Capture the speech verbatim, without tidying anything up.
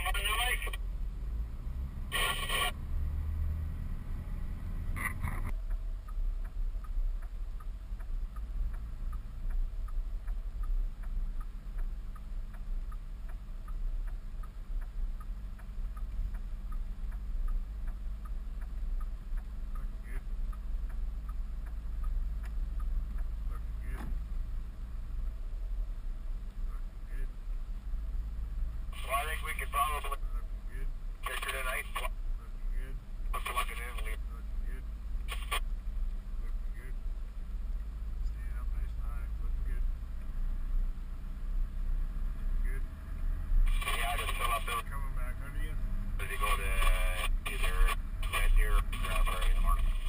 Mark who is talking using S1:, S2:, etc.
S1: Well, I think we could probably take her tonight. Let's lock it in and leave. Yeah, I just fill up those.
S2: Coming back, how do you?
S1: Did he go to either Red Deer or Grand Prairie in the morning?